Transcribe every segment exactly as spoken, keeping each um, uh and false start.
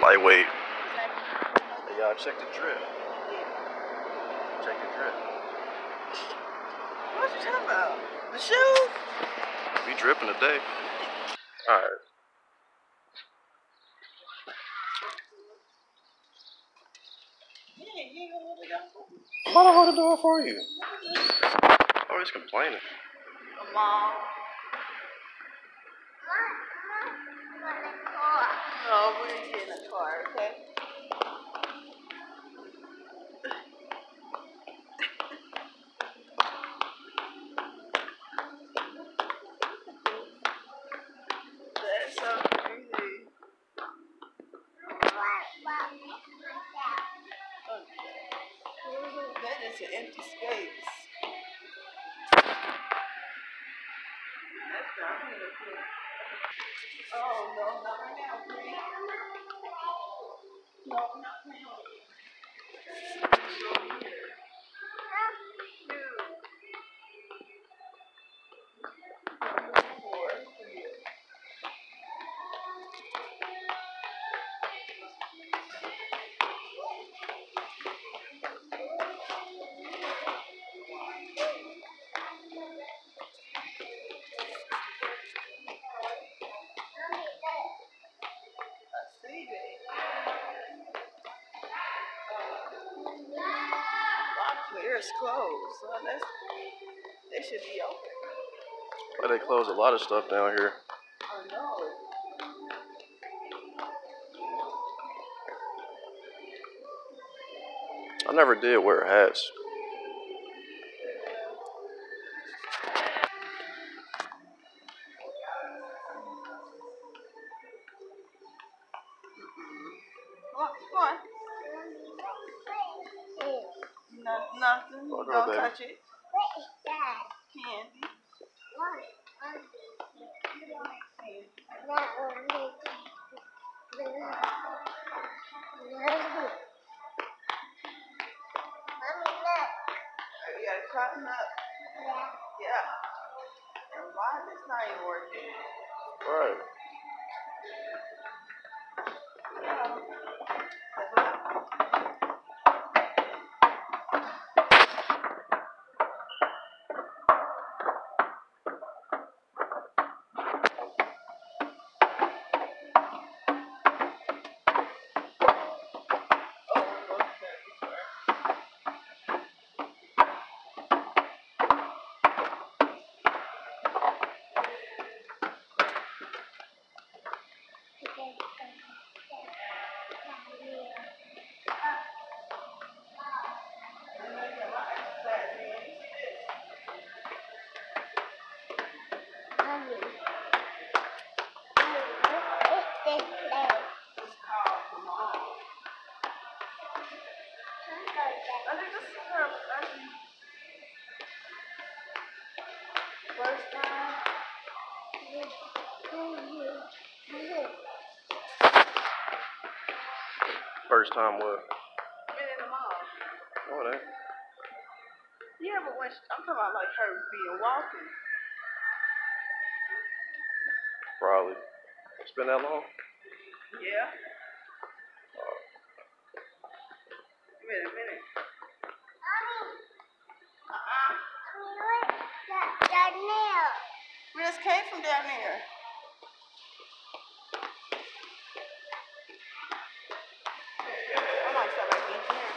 Lightweight. Hey, y'all, check the drip. Check the drip. What you talking about? The shoes? We dripping today. Alright. Yeah, you ain't gonna hold it down for me. I'm about to hold the door for you. Always complaining. Mom. No, we ain't getting a car, okay? That's so crazy. That is an empty space. That's not here. Oh, no, not right now, please. No, not now. Over here. It's closed, so that's, they should be open. But they close a lot of stuff down here. I know it. I never did wear hats. Come on, come on. No, nothing. Oh, Don't baby. touch it. What is that? Candy. What? What is it? That one is Mommy, look. You gotta cotton up. Yeah. Yeah. And why this not even working? Right. Yeah. First time. First time what? Been in the mall. Oh, that. Yeah, but when she, I'm talking about like her being walking. Probably. It's been that long? Yeah. Oh. Wait a minute. Uh-uh. Down there. We just came from down there. I might start back in here.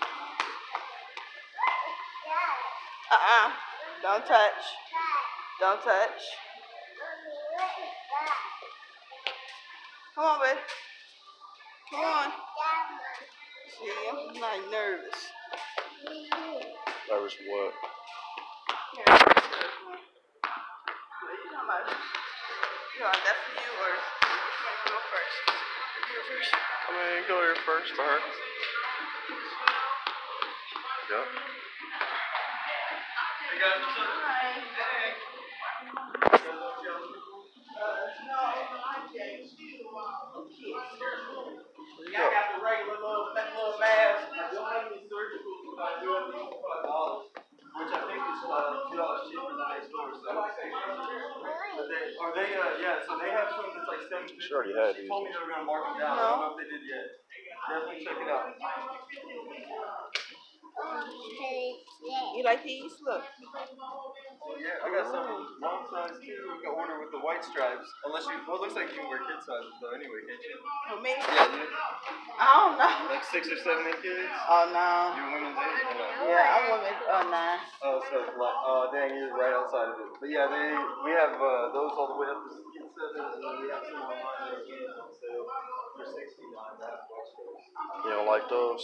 Uh-uh. Don't touch. Don't touch. Come on, babe. Come on. See, I'm not nervous. Nervous what? Yeah, I'm nervous. What are you talking about? You want that for you or you want to go first? You go first. I mean, go here first for her. Yep. Hey guys, what's up? Hi. Hey. Y'all got the regular little, that little mask. The only surgical uh, doing these for five dollars, which I think is uh, two dollars cheaper than next door. So, but they, Or they, uh, yeah, so they have some that's like seven fifty. She already had these. She told me they were going to mark them down. No. I don't know if they did yet. Definitely check it out. You like these? Look. Yeah, I got some long size too. You can order with the white stripes. Unless you, well, it looks like you can wear kid sizes though anyway, can't you? For me? Yeah, dude. I don't know. Like six or seven inch kids? Oh, no. You women's age? Yeah, I'm women. Oh, nine. Oh, so, like, oh, dang, you're right outside of it. But yeah, they, we have uh, those all the way up to kid seven, and then we have some online that are on sale for sixty-nine. You don't like those?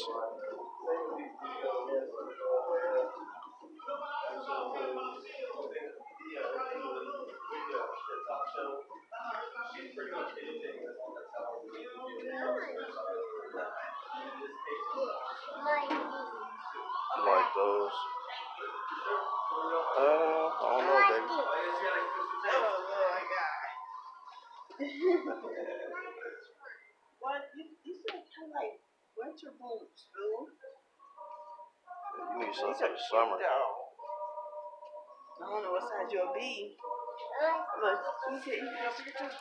You like those? Uh, I don't know, baby. Oh, my God. What? You, you said kind of like winter boots, dude. You need something for the summer. I don't know what size you'll be. Look, you see, you see your picture?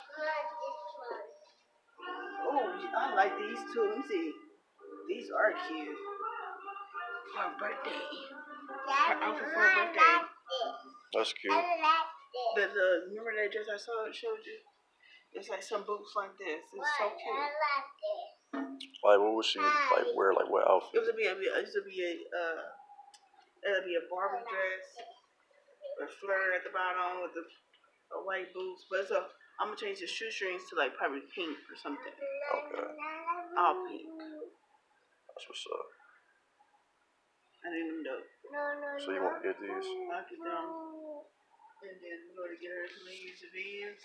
Oh, I like these too. Let me see. These are cute. For a birthday. Her outfit for a birthday. That's cute. The, the, remember that dress I saw, showed you? It's like some boots like this. It's so cute. Like, what would she like wear? Like, what outfit? It would be a, it would be a, uh, it would be a Barbie dress with flare at the bottom with the a white boots. But it's a, I'm gonna change the shoestrings to like probably pink or something. Okay. All pink. That's what's up. I didn't even know. So you want to get these? I'll get them. And then we're gonna get her some of these Vans.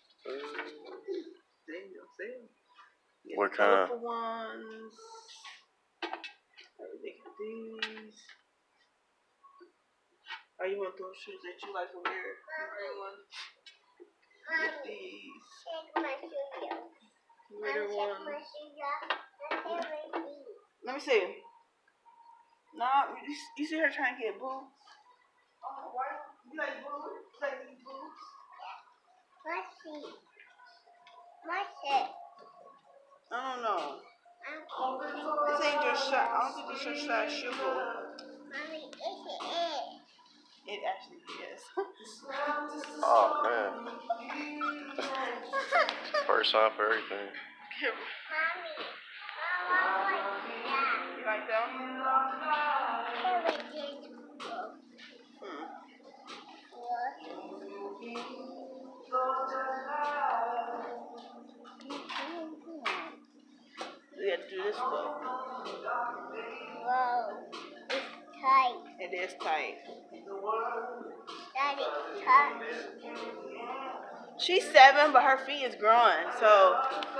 There you go, see them. What kind? Colorful ones. They got these. Or you want those shoes that you like to wear? The green ones. Get these. Glitter ones. Let me see. No, you, you see her trying to get boots? Oh, why? You like boots? You like these boots? I don't know. This ain't your shot. I don't think it's your shot shoe. Mommy, it's it. It actually is. Oh, man. First time for everything. Mommy, Mama likes that. You like them? Hmm. We have to do this look. Whoa, it's tight. It is tight. That is tight. She's seven, but her feet is growing, so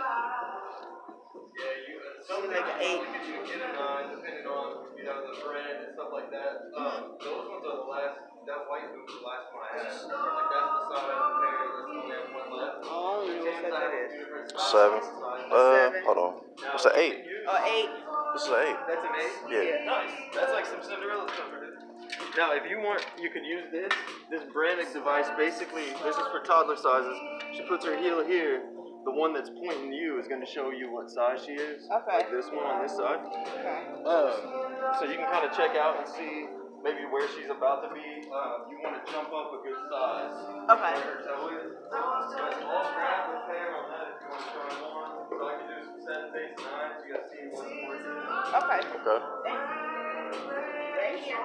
she's like an eight. Depending on, you know, the brand and stuff like that. Um, those ones are the last, that white boot was the last one I had. Like, that's the size of the pair, that's the only have one left. Oh, you know what that is. Seven. Uh, hold on. What's an eight? Oh, eight. This is an eight. That's an eight? Yeah. Nice. That's like some Cinderella stuff right there. Now, if you want, you could use this. This Brannick device, basically, this is for toddler sizes. She puts her heel here. The one that's pointing you is going to show you what size she is. Okay. Like this one on this side. Okay. Um, so you can kind of check out and see maybe where she's about to be. Uh, you want to jump up a good size. Okay. Where her toe is. But I'll grab the pair on that if you want to try one. So I can do some seven, eight, nine. You got to see what's more to it. Okay. Okay. Right here.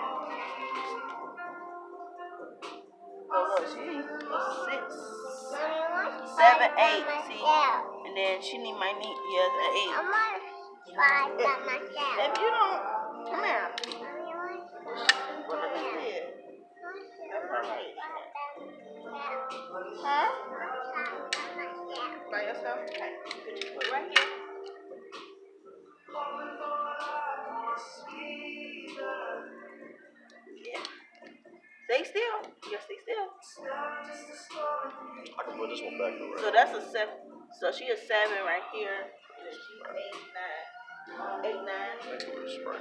Oh, look, she's six, seven, eight. See, and then she need my knee. Yeah, the eight. I want to try that myself. If you don't, come here. Mommy, I want to What is it? That's all right. try Huh? myself. By yourself? Okay. Put it right here. Yeah. Stay still. Yeah, stay still. I can put this one back So that's a seven. So she is seven right here. And then she's eight, nine. Eight, nine. Thank you for the spray.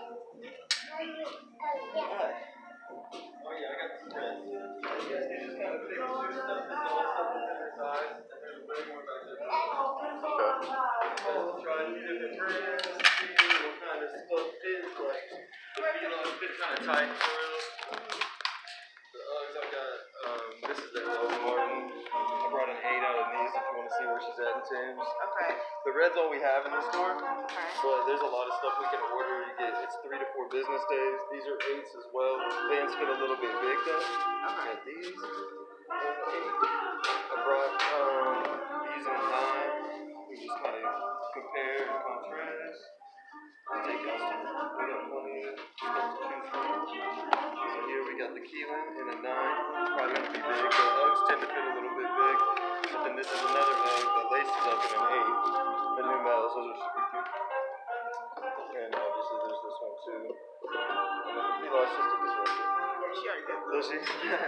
Uh, Oh yeah, I got the spread. big shoe stuff is all stuff that's in their size, and there's way more back there. Okay. We'll try different brands, see what kind of stuff fits, like, you know, it fits kind of tight for real. The Uggs I've got, um, this is the L Martin. I brought an eight out of these if you want to see where she's at in Tim's. Okay. The red's all we have in the store, Okay. but there's a lot of stuff we can order. You get it's three to four business days. These are eights as well. Vans fit a little bit big though. Okay. Got these in eight. I brought um, these in nine. We just kind of compare and contrast. Take y'all stuff. We got plenty of stuff to choose from. So here we got the Keelan in a nine. Probably gonna be big. The Uggs tend to fit a little bit big. But then this is another Ugg. The lace is up in an eight. The new models, those are super cute. And obviously there's this one too. And then the Pila's just a disruptor. Yeah, she already got Does she?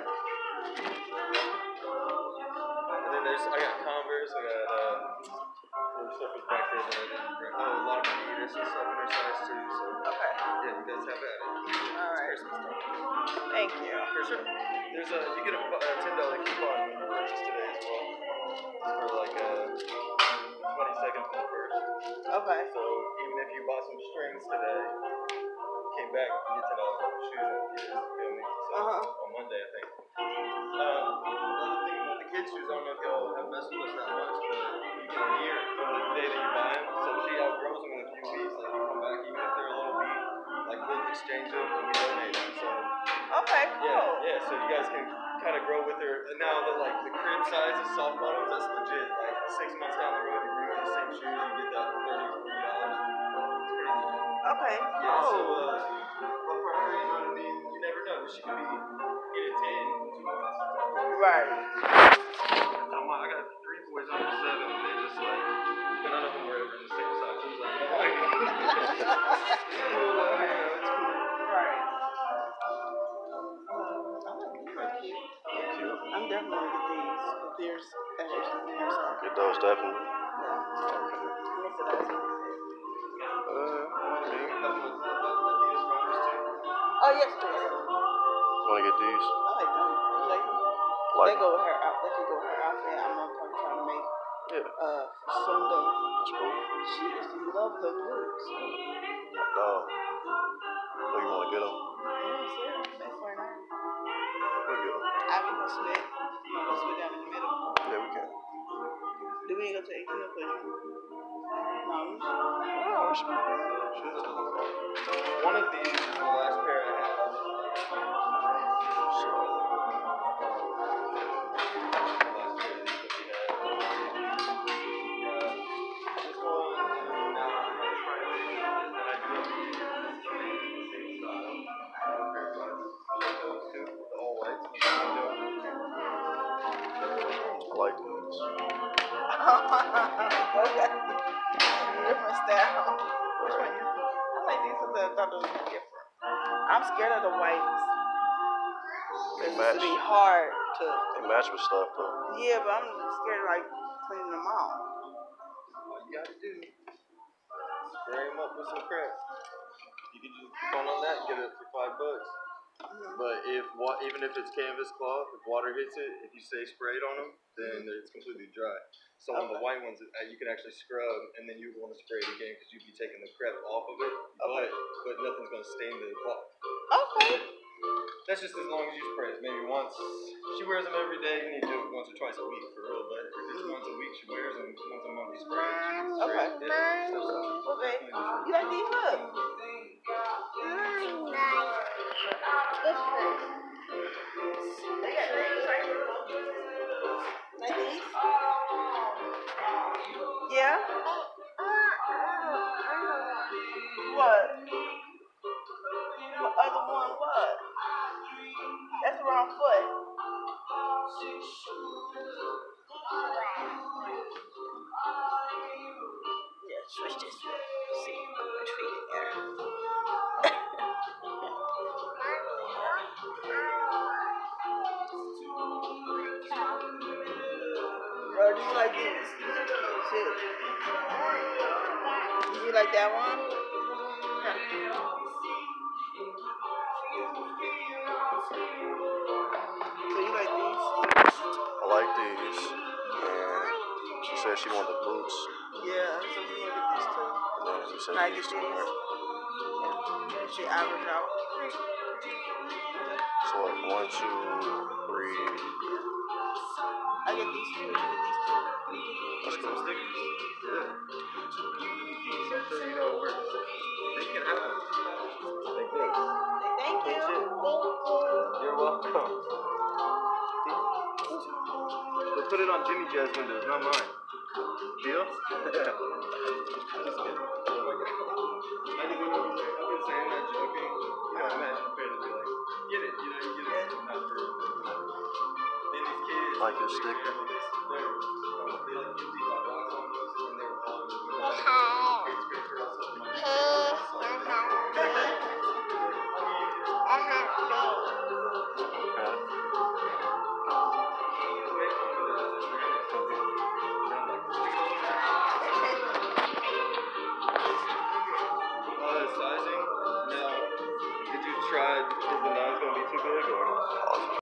And then there's, I got Converse, I got, uh, other stuff was back there that I didn't bring. Oh, a lot of Adidas and stuff in her size too, so. Okay. Yeah, you guys have at it. Alright. Thank you. For sure. There's a, you get a, a ten dollar coupon when you purchase today as well. For like, uh, twenty seconds from the first. Okay. So even if you bought some strings today, came back, you get ten dollars off the shoes on Adidas, you feel me? So Uh-huh. on Monday, I think. Um, another thing about the kids' shoes, I don't know if y'all have messed with us that much, but you get a year from the day that you buy them. So if she outgrows them in a few weeks, like you come back, even if they're a little beat, like we'll exchange them and we donate them. So Okay, cool. yeah, yeah. So you guys can kind of grow with her. And now the like the crib size of soft bottoms, that's legit. Like six months down the road, you bring her the same shoes, you get that thirty, forty dollars. It's pretty legit. Okay, Yeah, cool. so, uh, but for her, you know what I mean? You never know. She could be get a ten in two months. Right. So my, I got three boys under seven, and they're just like, none of them were ever the same size. It was like, oh, like, it's cool, like, you know, it's cool. Right. Um, I like these. They're cute. Cute. I'm definitely gonna get these. If there's extras in here, so. Get those definitely. Yeah. Okay. Mix it up. Uh, You me? got the Adidas runners too? Oh, yes, please. Wanna get these? I like them. You like them? Like They go with her out. They could go with her outfit. I'm not probably trying to make yeah, uh Sunday. that's cool. She used to love the blues. No. Oh, you wanna get them? Yes, yeah. That's why not. We'll get them. I mean, we'll split. You know, we'll split down in the middle. Yeah, we can. Do we need to go to eighteen or push? No. Oh, we should. Should. One of these is the last pair I have. So, I like these. Okay. Different style. Which one you? I like these ones that I thought they would be different. I'm scared of the whites. They It's match. gonna be hard to. They match with stuff though. Yeah, but I'm scared of like cleaning them out. All you gotta do is spray them up with some crap. You can just phone on that and get it for five bucks. Mm-hmm. But if wa- even if it's canvas cloth, if water hits it, if you stay sprayed on them, then it's completely dry. So on the Okay. white ones, uh, you can actually scrub, and then you want to spray it again because you'd be taking the crepe off of it. Okay. But but nothing's gonna stain the cloth. Okay. That's just as long as you spray it. Maybe once. She wears them every day. You need to do it once or twice a week for real. But if it's once a week, she wears them. Once a month, you spray it. She gets Okay. sprayed. Yeah, so, so. Okay. You like these? Look. Mine, mine. This one. They got things right here. Like these? Yeah? What? The other one, what? That's the wrong foot. Yeah, switch this. See which feet in there. Or do you like these? These are cute too. Do you like that one? Huh. So you like these? said she wanted the boots. Yeah, so we gonna get these two. No, you said Can I these get two, these? right? Yeah. She average out. So like one, two, three. I get these two. I get these two. That's cool. Stickers. Yeah. So you know it works. They can have them. Like this. Thank you. You're welcome. We'll put it on Jimmy Jazz windows, not mine. Deal? Just kidding. Oh my god. I think when I'm been saying that joking, you know, imagine the parents be like, get it, you know, you get it. Not for then these kids Like your sticker. they're, they like use these like wax on those and they were all Hi. it's great for us. Uh, sizing? No. Did you try